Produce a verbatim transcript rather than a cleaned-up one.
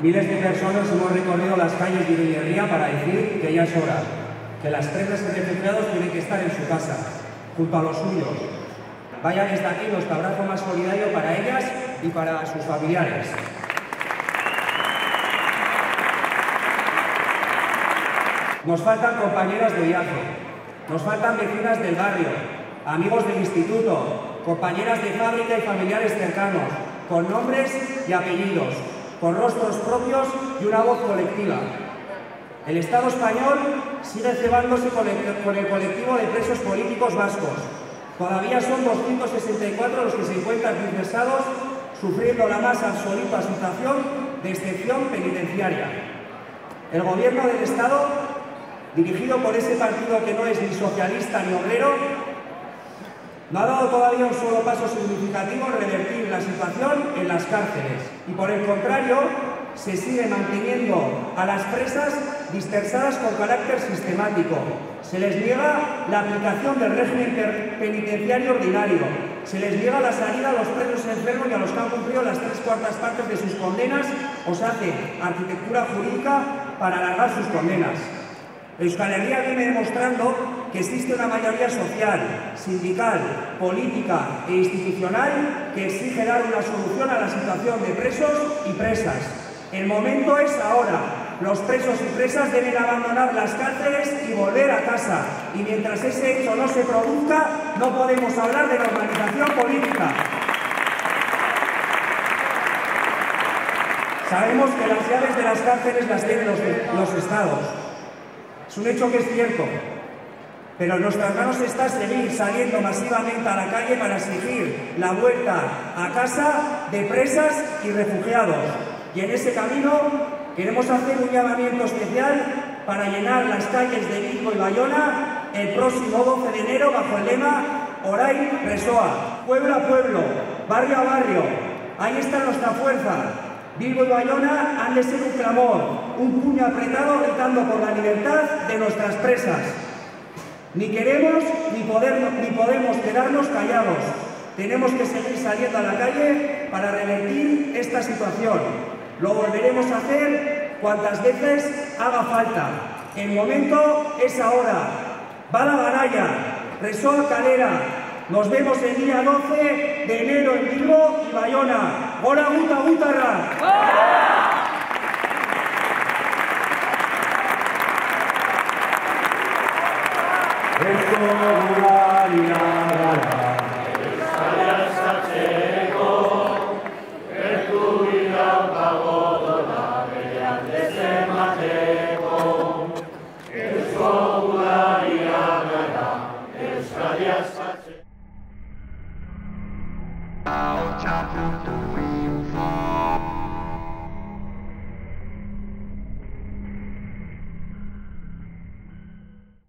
Miles de personas hemos recorrido las calles de Iruñerría para decir que ya es hora, que las presas y refugiados tienen que estar en su casa, junto a los suyos. Vaya desde aquí nuestro abrazo más solidario para ellas y para sus familiares. Nos faltan compañeras de viaje, nos faltan vecinas del barrio, amigos del instituto, compañeras de fábrica y familiares cercanos, con nombres y apellidos, con rostros propios y una voz colectiva. El Estado español sigue cebándose con el, con el colectivo de presos políticos vascos. Todavía son doscientos sesenta y cuatro los que se encuentran ingresados, sufriendo la más absoluta situación de excepción penitenciaria. El gobierno del Estado, dirigido por ese partido que no es ni socialista ni obrero, no ha dado todavía un solo paso significativo en revertir la situación en las cárceles y, por el contrario, se sigue manteniendo a las presas dispersadas con carácter sistemático. Se les niega la aplicación del régimen penitenciario ordinario, se les niega la salida a los presos enfermos y a los que han cumplido las tres cuartas partes de sus condenas, o se hace arquitectura jurídica para alargar sus condenas. Euskal Herria viene demostrando que existe una mayoría social, sindical, política e institucional que exige dar una solución a la situación de presos y presas. El momento es ahora. Los presos y presas deben abandonar las cárceles y volver a casa. Y mientras ese hecho no se produzca, no podemos hablar de normalización política. Sabemos que las llaves de las cárceles las tienen los, los estados. Es un hecho que es cierto, pero en nuestras manos está seguir saliendo masivamente a la calle para exigir la vuelta a casa de presas y refugiados. Y en ese camino queremos hacer un llamamiento especial para llenar las calles de Bilbo y Bayona el próximo doce de enero bajo el lema Orain Presoa, pueblo a pueblo, barrio a barrio. Ahí está nuestra fuerza. Bilbo y Bayona han de ser un clamor, un puño apretado gritando por la libertad de nuestras presas. Ni queremos ni, poder, ni podemos quedarnos callados. Tenemos que seguir saliendo a la calle para revertir esta situación. Lo volveremos a hacer cuantas veces haga falta. El momento es ahora. Va la baralla, Presoa Kalera. Nos vemos el día doce de enero en Bilbo y Bayona. ¡Gora guta gutarra! Yes.